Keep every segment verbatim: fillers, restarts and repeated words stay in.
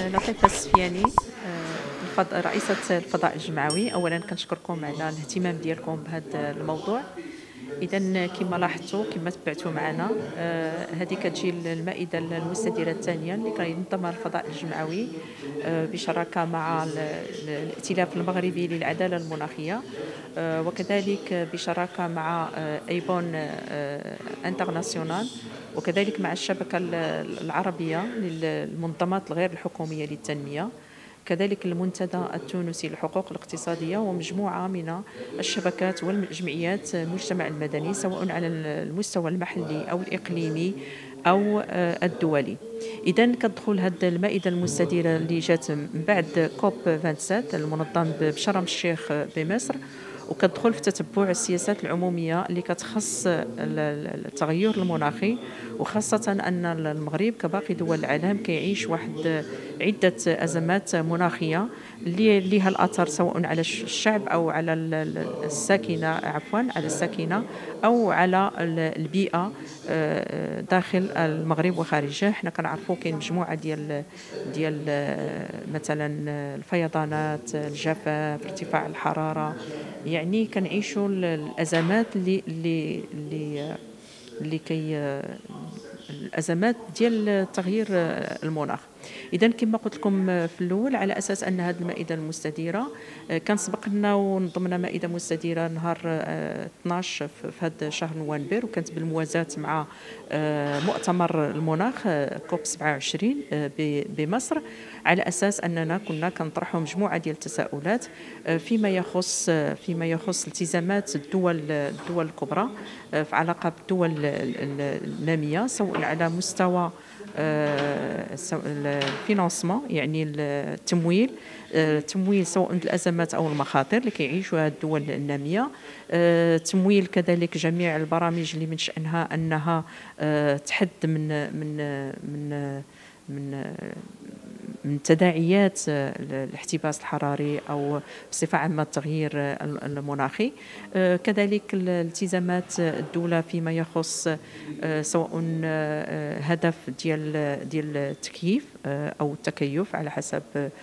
لطيفة السفياني، آه، الفض- رئيسة الفضاء الجمعوي. أولا كنشكركم على الاهتمام ديالكم بهذا الموضوع. إذا كما لاحظتوا كما تبعتوا معنا، آه، هذه كتجي المائدة المستديرة الثانية اللي كينظمها الفضاء الجمعوي آه، بشراكة مع ال- ال- الائتلاف المغربي للعدالة المناخية، آه، وكذلك بشراكة مع آه، أيبون آه، انترناسيونال، وكذلك مع الشبكة ال- العربية للمنظمات الغير الحكومية للتنمية، كذلك المنتدى التونسي للحقوق الاقتصادية، ومجموعة من الشبكات والجمعيات المجتمع المدني سواء على المستوى المحلي أو الإقليمي أو آه، الدولي. إذا كتدخل هذه المائدة المستديرة اللي جات من بعد كوب سبعة وعشرين المنظم بشرم الشيخ بمصر، وكتدخل في تتبع السياسات العمومية اللي كتخص ال- ال- التغير المناخي، وخاصة أن المغرب كباقي دول العالم كيعيش واحد عدة أزمات مناخية اللي لها الأثر سواء على الش- الشعب أو على ال- ال- الساكنة، عفوا على الساكنة أو على ال- البيئة آه، داخل المغرب وخارجه. حنا كنعرفوا كاين مجموعة ديال ديال آه، مثلا الفيضانات، الجفاف، ارتفاع الحرارة، يعني كنعيشوا ال- الأزمات اللي اللي اللي اللي كي الازمات ديال تغيير المناخ. اذا كما قلت لكم في الاول، على اساس ان هذه المائده المستديره كان سبق لنا ونظمنا مائده مستديره نهار آه، اثناش في هذا شهر نوفمبر، وكانت بالموازاه مع آه، مؤتمر المناخ آه، كوب سبعة وعشرين آه، ب- بمصر، على اساس اننا كنا كنطرحوا مجموعه ديال التساؤلات آه، فيما يخص آه، فيما يخص التزامات الدول الدول الكبرى آه، في علاقه بالدول ال- ال- الناميه، سواء على مستوى آه، سو- الفينانسمون، يعني التمويل، آه، التمويل سواء الازمات او المخاطر اللي كيعيشوها الدول الناميه، آه، تمويل كذلك جميع البرامج اللي من شانها انها آه، تحد من من من من من تداعيات آه، الاحتباس الحراري او بصفه عامه التغيير آه، المناخي. آه، كذلك الالتزامات الدوله فيما يخص آه، سواء آه، هدف ديال ديال التكييف آه، او التكيف على حسب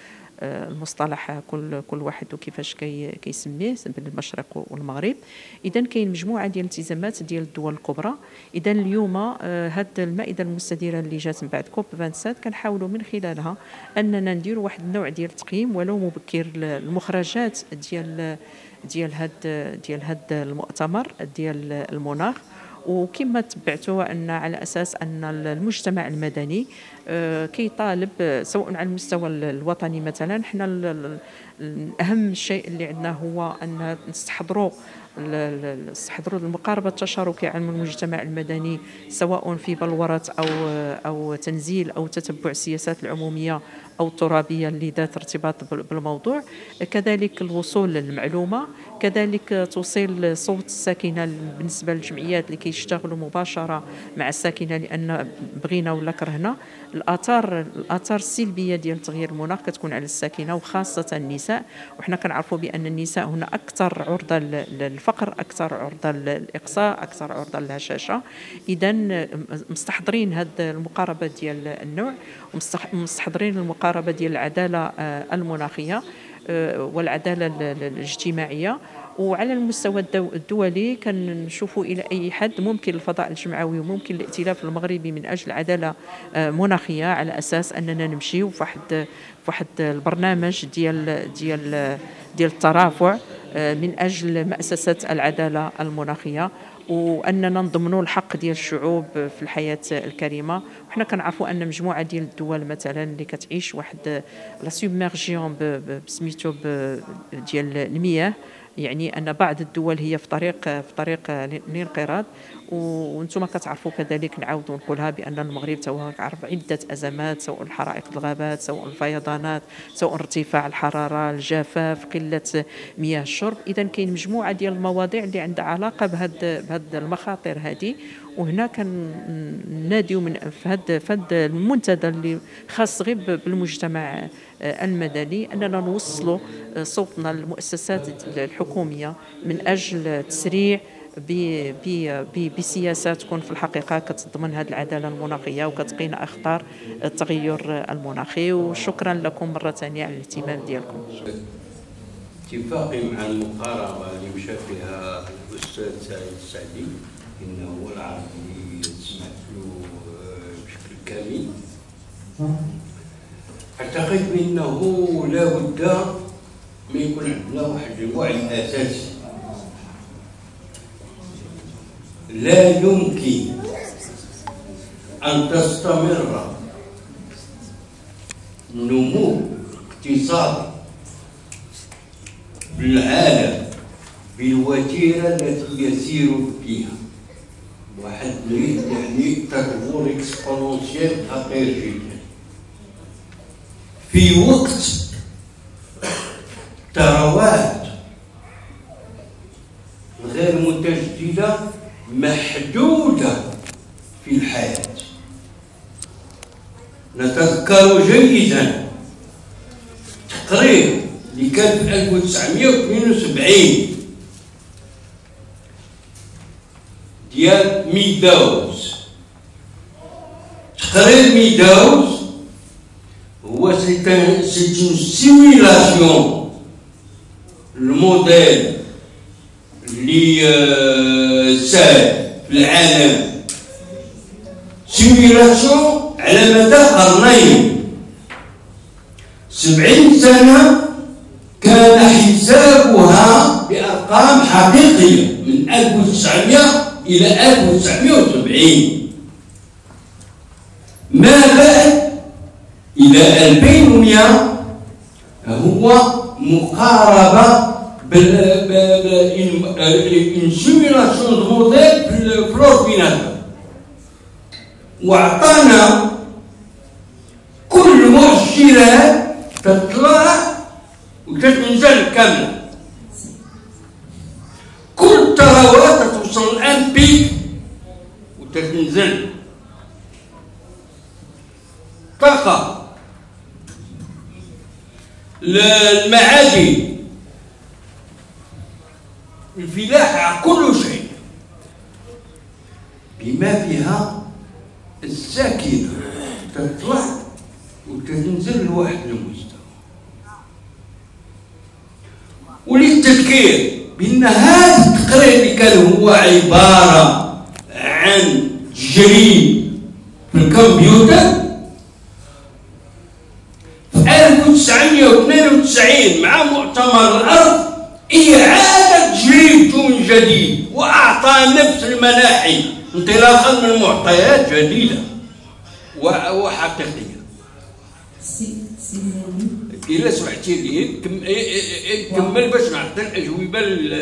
آه، المصطلح، كل كل واحد وكيفاش كي كيسميه بين المشرق والمغرب. اذا كاين مجموعه ديال الالتزامات ديال الدول الكبرى. اذا اليوم هذه المائده المستديره اللي جات من بعد كوب سبعة وعشرين كنحاولوا من خلالها اننا نديروا واحد النوع ديال التقييم ولو مبكر المخرجات ديال ديال هاد ديال هاد المؤتمر ديال المناخ. وكما تبعتوا ان على اساس ان المجتمع المدني آه، كيطالب آه، سواء على المستوى الوطني، مثلا حنا ال- ال- ال- اهم شيء اللي عندنا هو ان نستحضروا ال- ال- نستحضروا المقاربه التشاركيه على المجتمع المدني، سواء في بلوره او او تنزيل او تتبع السياسات العموميه او الترابيه اللي ذات ارتباط بال- بالموضوع. كذلك الوصول للمعلومه، كذلك توصيل صوت الساكنه بالنسبه للجمعيات اللي كيشتغلوا مباشره مع الساكنه، لان بغينا ولا كرهنا الاثار الاثار السلبيه ديال تغيير المناخ كتكون على الساكنه وخاصه النساء. وحنا كنعرفوا بان النساء هنا اكثر عرضه للفقر، اكثر عرضه للاقصاء، اكثر عرضه للهشاشه. اذا مستحضرين هذه المقاربه ديال النوع، ومستحضرين المقاربه ديال العداله آه، المناخيه آه، والعداله ال- ال- الاجتماعيه. وعلى المستوى الدو- الدولي كنشوفوا الى اي حد ممكن الفضاء الجمعوي وممكن الائتلاف المغربي من اجل عداله آه، مناخيه، على اساس اننا نمشيو في واحد في واحد البرنامج ديال ديال ديال الترافع آه، من اجل مأسسة العداله المناخيه، واننا نضمنوا الحق ديال الشعوب في الحياه الكريمه. وحنا كنعرفوا ان مجموعه ديال الدول مثلا اللي كتعيش واحد لا سوبميرجيون بسميتو ب- ديال المياه، يعني ان بعض الدول هي في طريق في طريق الانقراض. وانتم كتعرفوا كذلك، نعاود نقولها، بان المغرب تو كيعرف عده ازمات، سواء الحرائق الغابات، سواء الفيضانات، سواء ارتفاع الحراره، الجفاف، قله مياه الشرب. اذا كاين مجموعه ديال المواضيع اللي عندها علاقه بهاد بهاد المخاطر هذه. وهنا كنناديو من في هذا في هذا المنتدى اللي خاص غير بالمجتمع آه، المدني، اننا نوصلوا آه، صوتنا للمؤسسات الحكوميه من اجل تسريع بسياسه تكون في الحقيقه كتضمن هذه العداله المناخيه وكتقينا اخطار التغير المناخي. وشكرا لكم مره ثانيه على الاهتمام ديالكم. اتفاقي مع المقاربه اللي مشى فيها الاستاذ سعيد السعدي، انه هو العرض اللي سمعت له بشكل كامل. اعتقد بانه لا بد ما يكون عندنا واحد الوعي اساسي. لا يمكن ان تستمر نمو اقتصادي بالعالم بالوتيره التي يسير فيها واحد يعني تطور اكسبونونسيال خطير جدا في وقت ثروات غير متجدده محدوده في الحياه. نتذكر جيدا تقرير اللي كان في ألف وتسعمائة واثنين وسبعين ديال ميداوز. تقرير ميداوز هو سيتان سيميلاسيون الموديل اللي ساد في العالم، سيميلاسيون على مدى قرنين سبعين سنة، كان حسابها بأرقام حقيقية من ألف وتسعمائة إلى ألف وتسعمائة وسبعين. ما بعد إلى ألفين ومئة هو مقاربة بالسيميلاسيون دو موديل في الأورديناتور، وأعطانا كل مؤشرات تطلع وتتنزل كاملة. كل ثروات توصل الآن بيك وتتنزل. طاقة، المعادن، الفلاحة، كل شيء بما فيها الساكنة تطلع وتنزل لواحد المستوى. وللتذكير بأن هذا التقرير اللي كان هو عبارة عن تجريب في الكمبيوتر في ألف وتسعمائة واثنين وتسعين مع مؤتمر الأرض إعادة تجريبته من جديد، وأعطى نفس المناحي انطلاقا من معطيات جديدة وحقيقية. إلا سمحتي لي نكمل باش نعطي الأجوبة.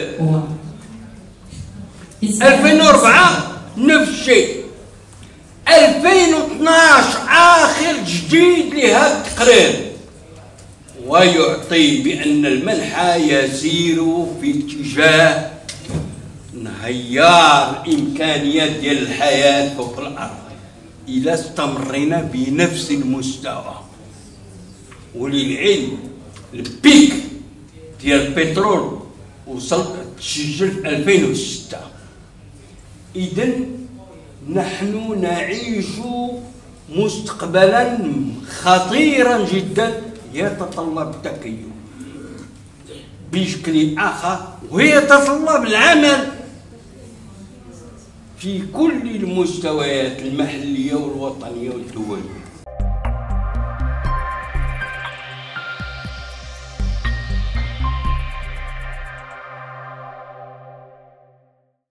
ألفين وأربعة نفس الشيء. ألفين واثناش آخر جديد لهذا التقرير، ويعطي بأن المنحى يسير في اتجاه انهيار الإمكانيات ديال الحياة فوق الأرض إذا استمرينا بنفس المستوى. وللعلم البيك ديال البترول وصل تسجل في ألفين وستة. إذن نحن نعيش مستقبلا خطيرا جدا يتطلب التكيف بشكل آخر، ويتطلب العمل في كل المستويات المحلية والوطنية والدولية.